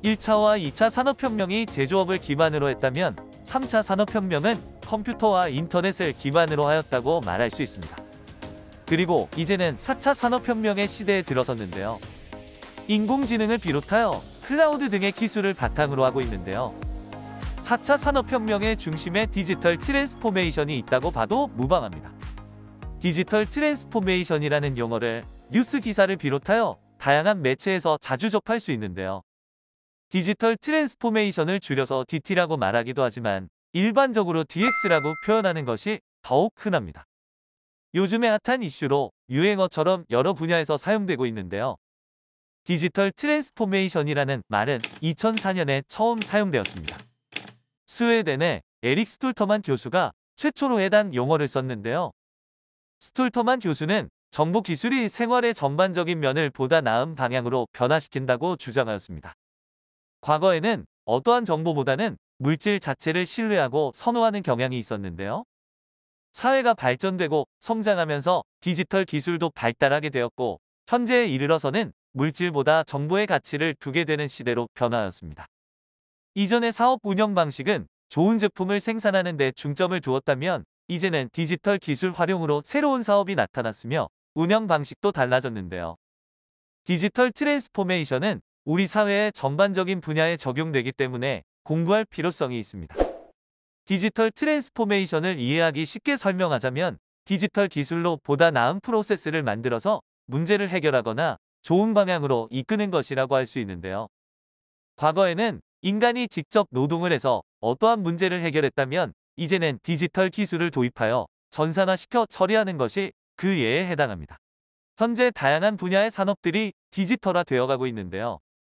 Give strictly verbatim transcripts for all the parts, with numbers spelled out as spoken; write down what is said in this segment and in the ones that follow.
일 차와 이 차 산업혁명이 제조업을 기반으로 했다면 삼 차 산업혁명은 컴퓨터와 인터넷을 기반으로 하였다고 말할 수 있습니다. 그리고 이제는 사 차 산업혁명의 시대에 들어섰는데요. 인공지능을 비롯하여 클라우드 등의 기술을 바탕으로 하고 있는데요. 사 차 산업혁명의 중심에 디지털 트랜스포메이션이 있다고 봐도 무방합니다. 디지털 트랜스포메이션이라는 용어를 뉴스 기사를 비롯하여 다양한 매체에서 자주 접할 수 있는데요. 디지털 트랜스포메이션을 줄여서 디티라고 말하기도 하지만 일반적으로 디엑스라고 표현하는 것이 더욱 흔합니다. 요즘의 핫한 이슈로 유행어처럼 여러 분야에서 사용되고 있는데요. 디지털 트랜스포메이션이라는 말은 이천사 년에 처음 사용되었습니다. 스웨덴의 에릭 스톨터만 교수가 최초로 해당 용어를 썼는데요. 스톨터만 교수는 정보 기술이 생활의 전반적인 면을 보다 나은 방향으로 변화시킨다고 주장하였습니다. 과거에는 어떠한 정보보다는 물질 자체를 신뢰하고 선호하는 경향이 있었는데요. 사회가 발전되고 성장하면서 디지털 기술도 발달하게 되었고 현재에 이르러서는 물질보다 정보의 가치를 두게 되는 시대로 변화하였습니다. 이전의 사업 운영 방식은 좋은 제품을 생산하는 데 중점을 두었다면 이제는 디지털 기술 활용으로 새로운 사업이 나타났으며 운영 방식도 달라졌는데요. 디지털 트랜스포메이션은 우리 사회의 전반적인 분야에 적용되기 때문에 공부할 필요성이 있습니다. 디지털 트랜스포메이션을 이해하기 쉽게 설명하자면 디지털 기술로 보다 나은 프로세스를 만들어서 문제를 해결하거나 좋은 방향으로 이끄는 것이라고 할 수 있는데요. 과거에는 인간이 직접 노동을 해서 어떠한 문제를 해결했다면 이제는 디지털 기술을 도입하여 전산화시켜 처리하는 것이 그 예에 해당합니다. 현재 다양한 분야의 산업들이 디지털화 되어가고 있는데요.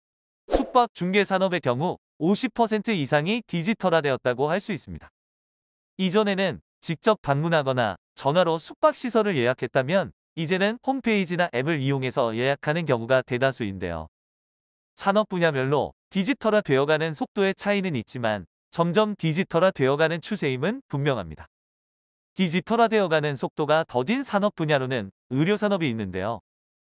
숙박 중개 산업의 경우 오십 퍼센트 이상이 디지털화되었다고 할 수 있습니다. 이전에는 직접 방문하거나 전화로 숙박시설을 예약했다면 이제는 홈페이지나 앱을 이용해서 예약하는 경우가 대다수인데요. 산업 분야별로 디지털화 되어가는 속도의 차이는 있지만 점점 디지털화 되어가는 추세임은 분명합니다. 디지털화 되어가는 속도가 더딘 산업 분야로는 의료산업이 있는데요.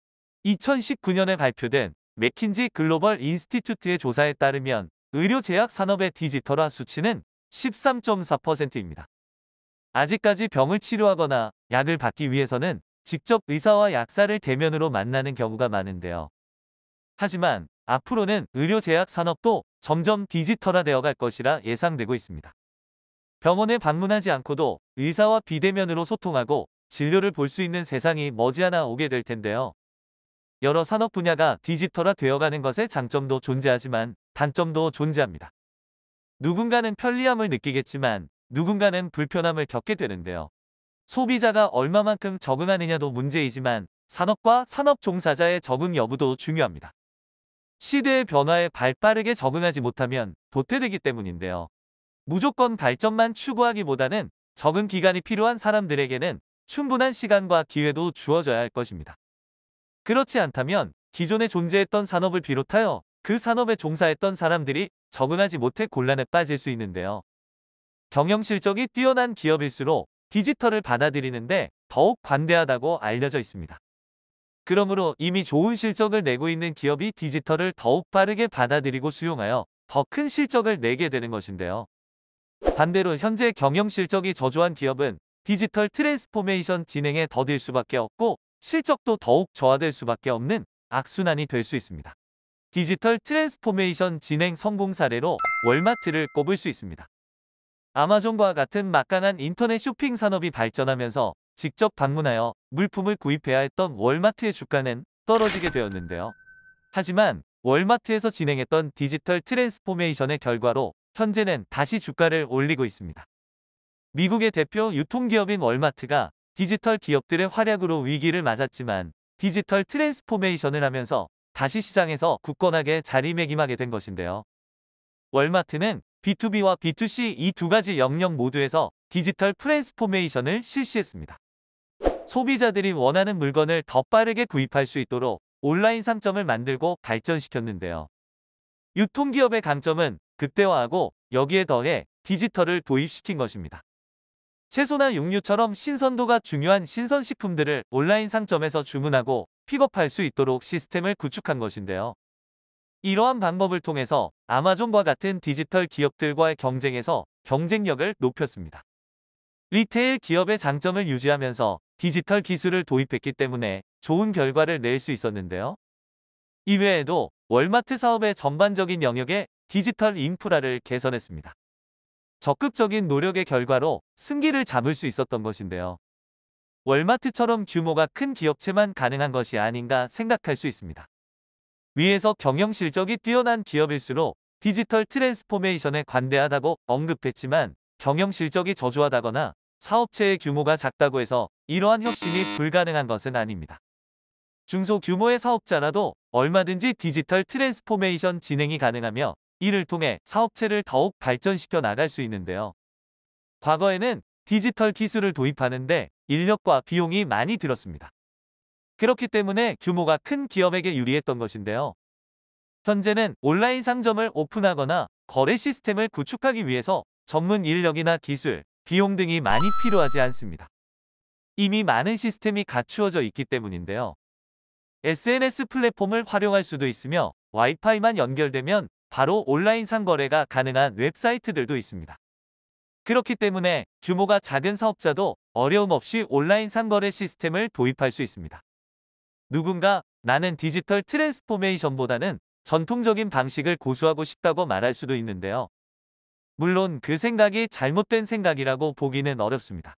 이천십구 년에 발표된 맥킨지 글로벌 인스티튜트의 조사에 따르면 의료제약 산업의 디지털화 수치는 십삼 점 사 퍼센트입니다. 아직까지 병을 치료하거나 약을 받기 위해서는 직접 의사와 약사를 대면으로 만나는 경우가 많은데요. 하지만 앞으로는 의료제약 산업도 점점 디지털화되어 갈 것이라 예상되고 있습니다. 병원에 방문하지 않고도 의사와 비대면으로 소통하고 진료를 볼 수 있는 세상이 머지않아 오게 될 텐데요. 여러 산업 분야가 디지털화 되어가는 것의 장점도 존재하지만 단점도 존재합니다. 누군가는 편리함을 느끼겠지만 누군가는 불편함을 겪게 되는데요. 소비자가 얼마만큼 적응하느냐도 문제이지만 산업과 산업 종사자의 적응 여부도 중요합니다. 시대의 변화에 발빠르게 적응하지 못하면 도태되기 때문인데요. 무조건 발전만 추구하기보다는 적응 기간이 필요한 사람들에게는 충분한 시간과 기회도 주어져야 할 것입니다. 그렇지 않다면 기존에 존재했던 산업을 비롯하여 그 산업에 종사했던 사람들이 적응하지 못해 곤란에 빠질 수 있는데요. 경영 실적이 뛰어난 기업일수록 디지털을 받아들이는데 더욱 관대하다고 알려져 있습니다. 그러므로 이미 좋은 실적을 내고 있는 기업이 디지털을 더욱 빠르게 받아들이고 수용하여 더 큰 실적을 내게 되는 것인데요. 반대로 현재 경영 실적이 저조한 기업은 디지털 트랜스포메이션 진행에 더딜 수밖에 없고 실적도 더욱 저하될 수밖에 없는 악순환이 될 수 있습니다. 디지털 트랜스포메이션 진행 성공 사례로 월마트를 꼽을 수 있습니다. 아마존과 같은 막강한 인터넷 쇼핑 산업이 발전하면서 직접 방문하여 물품을 구입해야 했던 월마트의 주가는 떨어지게 되었는데요. 하지만 월마트에서 진행했던 디지털 트랜스포메이션의 결과로 현재는 다시 주가를 올리고 있습니다. 미국의 대표 유통기업인 월마트가 디지털 기업들의 활약으로 위기를 맞았지만 디지털 트랜스포메이션을 하면서 다시 시장에서 굳건하게 자리매김하게 된 것인데요. 월마트는 비투비와 비투씨 이 두 가지 영역 모두에서 디지털 트랜스포메이션을 실시했습니다. 소비자들이 원하는 물건을 더 빠르게 구입할 수 있도록 온라인 상점을 만들고 발전시켰는데요. 유통기업의 강점은 극대화하고 여기에 더해 디지털을 도입시킨 것입니다. 채소나 육류처럼 신선도가 중요한 신선식품들을 온라인 상점에서 주문하고 픽업할 수 있도록 시스템을 구축한 것인데요. 이러한 방법을 통해서 아마존과 같은 디지털 기업들과의 경쟁에서 경쟁력을 높였습니다. 리테일 기업의 장점을 유지하면서 디지털 기술을 도입했기 때문에 좋은 결과를 낼 수 있었는데요. 이외에도 월마트 사업의 전반적인 영역에 디지털 인프라를 개선했습니다. 적극적인 노력의 결과로 승기를 잡을 수 있었던 것인데요. 월마트처럼 규모가 큰 기업체만 가능한 것이 아닌가 생각할 수 있습니다. 위에서 경영 실적이 뛰어난 기업일수록 디지털 트랜스포메이션에 관대하다고 언급했지만 경영 실적이 저조하다거나 사업체의 규모가 작다고 해서 이러한 혁신이 불가능한 것은 아닙니다. 중소규모의 사업자라도 얼마든지 디지털 트랜스포메이션 진행이 가능하며 이를 통해 사업체를 더욱 발전시켜 나갈 수 있는데요. 과거에는 디지털 기술을 도입하는데 인력과 비용이 많이 들었습니다. 그렇기 때문에 규모가 큰 기업에게 유리했던 것인데요. 현재는 온라인 상점을 오픈하거나 거래 시스템을 구축하기 위해서 전문 인력이나 기술, 비용 등이 많이 필요하지 않습니다. 이미 많은 시스템이 갖추어져 있기 때문인데요. 에스엔에스 플랫폼을 활용할 수도 있으며 와이파이만 연결되면 바로 온라인 상거래가 가능한 웹사이트들도 있습니다. 그렇기 때문에 규모가 작은 사업자도 어려움 없이 온라인 상거래 시스템을 도입할 수 있습니다. 누군가 나는 디지털 트랜스포메이션보다는 전통적인 방식을 고수하고 싶다고 말할 수도 있는데요. 물론 그 생각이 잘못된 생각이라고 보기는 어렵습니다.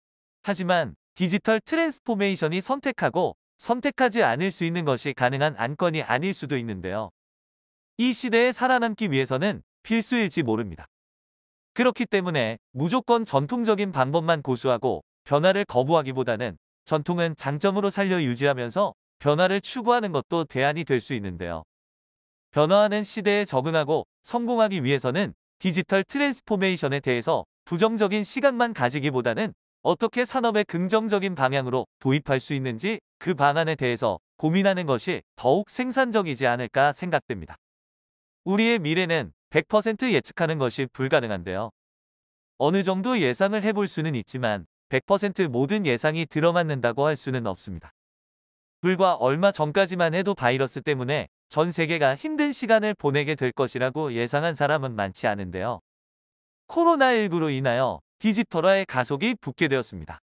하지만 디지털 트랜스포메이션이 선택하고 선택하지 않을 수 있는 것이 가능한 안건이 아닐 수도 있는데요. 이 시대에 살아남기 위해서는 필수일지 모릅니다. 그렇기 때문에 무조건 전통적인 방법만 고수하고 변화를 거부하기보다는 전통은 장점으로 살려 유지하면서 변화를 추구하는 것도 대안이 될 수 있는데요. 변화하는 시대에 적응하고 성공하기 위해서는 디지털 트랜스포메이션에 대해서 부정적인 시각만 가지기보다는 어떻게 산업의 긍정적인 방향으로 도입할 수 있는지 그 방안에 대해서 고민하는 것이 더욱 생산적이지 않을까 생각됩니다. 우리의 미래는 백 퍼센트 예측하는 것이 불가능한데요. 어느 정도 예상을 해볼 수는 있지만 백 퍼센트 모든 예상이 들어맞는다고 할 수는 없습니다. 불과 얼마 전까지만 해도 바이러스 때문에 전 세계가 힘든 시간을 보내게 될 것이라고 예상한 사람은 많지 않은데요. 코로나십구로 인하여 디지털화의 가속이 붙게 되었습니다.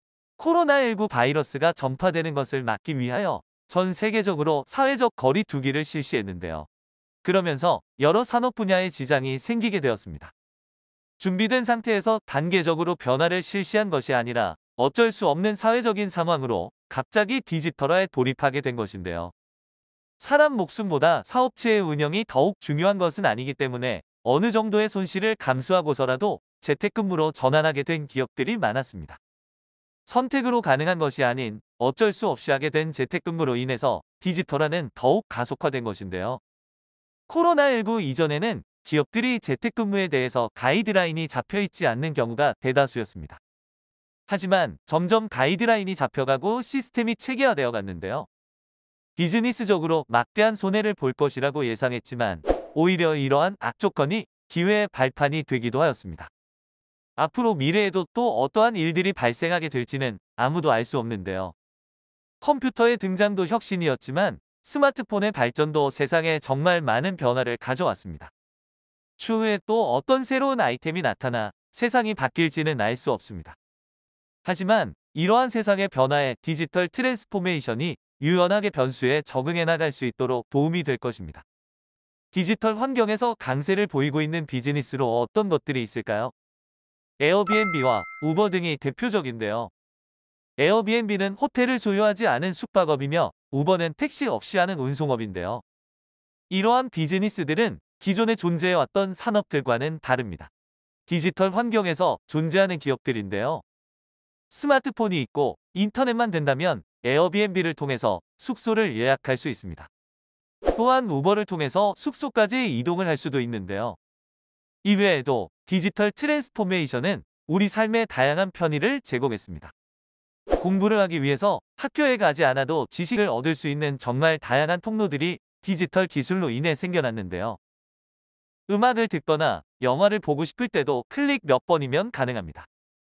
코로나십구 바이러스가 전파되는 것을 막기 위하여 전 세계적으로 사회적 거리 두기를 실시했는데요. 그러면서 여러 산업 분야에 지장이 생기게 되었습니다. 준비된 상태에서 단계적으로 변화를 실시한 것이 아니라 어쩔 수 없는 사회적인 상황으로 갑자기 디지털화에 돌입하게 된 것인데요. 사람 목숨보다 사업체의 운영이 더욱 중요한 것은 아니기 때문에 어느 정도의 손실을 감수하고서라도 재택근무로 전환하게 된 기업들이 많았습니다. 선택으로 가능한 것이 아닌 어쩔 수 없이 하게 된 재택근무로 인해서 디지털화는 더욱 가속화된 것인데요. 코로나십구 이전에는 기업들이 재택근무에 대해서 가이드라인이 잡혀있지 않는 경우가 대다수였습니다. 하지만 점점 가이드라인이 잡혀가고 시스템이 체계화되어 갔는데요. 비즈니스적으로 막대한 손해를 볼 것이라고 예상했지만 오히려 이러한 악조건이 기회의 발판이 되기도 하였습니다. 앞으로 미래에도 또 어떠한 일들이 발생하게 될지는 아무도 알 수 없는데요. 컴퓨터의 등장도 혁신이었지만 스마트폰의 발전도 세상에 정말 많은 변화를 가져왔습니다. 추후에 또 어떤 새로운 아이템이 나타나 세상이 바뀔지는 알 수 없습니다. 하지만 이러한 세상의 변화에 디지털 트랜스포메이션이 유연하게 변수에 적응해 나갈 수 있도록 도움이 될 것입니다. 디지털 환경에서 강세를 보이고 있는 비즈니스로 어떤 것들이 있을까요? 에어비앤비와 우버 등이 대표적인데요. 에어비앤비는 호텔을 소유하지 않은 숙박업이며 우버는 택시 없이 하는 운송업인데요. 이러한 비즈니스들은 기존에 존재해왔던 산업들과는 다릅니다. 디지털 환경에서 존재하는 기업들인데요. 스마트폰이 있고 인터넷만 된다면 에어비앤비를 통해서 숙소를 예약할 수 있습니다. 또한 우버를 통해서 숙소까지 이동을 할 수도 있는데요. 이외에도 디지털 트랜스포메이션은 우리 삶의 다양한 편의를 제공했습니다. 공부를 하기 위해서 학교에 가지 않아도 지식을 얻을 수 있는 정말 다양한 통로들이 디지털 기술로 인해 생겨났는데요. 음악을 듣거나 영화를 보고 싶을 때도 클릭 몇 번이면 가능합니다.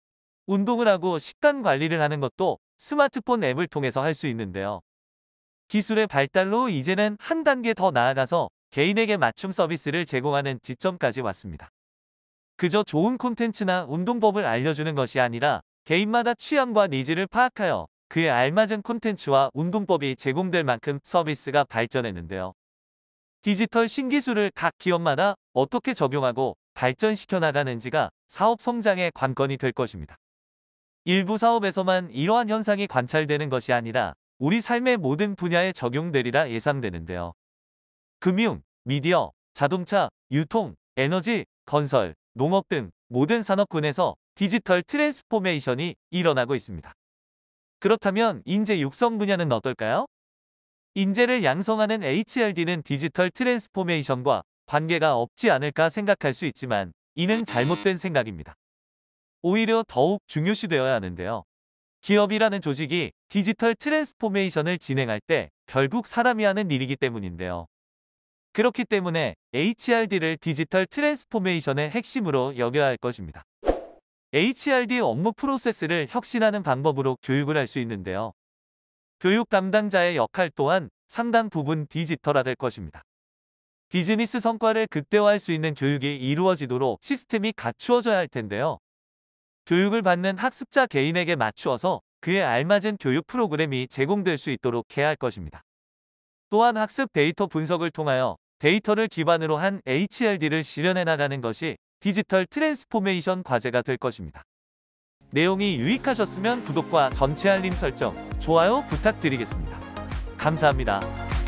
운동을 하고 식단 관리를 하는 것도 스마트폰 앱을 통해서 할 수 있는데요. 기술의 발달로 이제는 한 단계 더 나아가서 개인에게 맞춤 서비스를 제공하는 지점까지 왔습니다. 그저 좋은 콘텐츠나 운동법을 알려주는 것이 아니라 개인마다 취향과 니즈를 파악하여 그에 알맞은 콘텐츠와 운동법이 제공될 만큼 서비스가 발전했는데요. 디지털 신기술을 각 기업마다 어떻게 적용하고 발전시켜 나가는지가 사업 성장의 관건이 될 것입니다. 일부 사업에서만 이러한 현상이 관찰되는 것이 아니라 우리 삶의 모든 분야에 적용되리라 예상되는데요. 금융, 미디어, 자동차, 유통, 에너지, 건설, 농업 등 모든 산업군에서 디지털 트랜스포메이션이 일어나고 있습니다. 그렇다면 인재 육성 분야는 어떨까요? 인재를 양성하는 에이치알디는 디지털 트랜스포메이션과 관계가 없지 않을까 생각할 수 있지만 이는 잘못된 생각입니다. 오히려 더욱 중요시되어야 하는데요. 기업이라는 조직이 디지털 트랜스포메이션을 진행할 때 결국 사람이 하는 일이기 때문인데요. 그렇기 때문에 에이치알디를 디지털 트랜스포메이션의 핵심으로 여겨야 할 것입니다. 에이치알디 업무 프로세스를 혁신하는 방법으로 교육을 할 수 있는데요. 교육 담당자의 역할 또한 상당 부분 디지털화될 것입니다. 비즈니스 성과를 극대화할 수 있는 교육이 이루어지도록 시스템이 갖추어져야 할 텐데요. 교육을 받는 학습자 개인에게 맞추어서 그에 알맞은 교육 프로그램이 제공될 수 있도록 해야 할 것입니다. 또한 학습 데이터 분석을 통하여 데이터를 기반으로 한 에이치알디를 실현해 나가는 것이 디지털 트랜스포메이션 과제가 될 것입니다. 내용이 유익하셨으면 구독과 전체 알림 설정, 좋아요 부탁드리겠습니다. 감사합니다.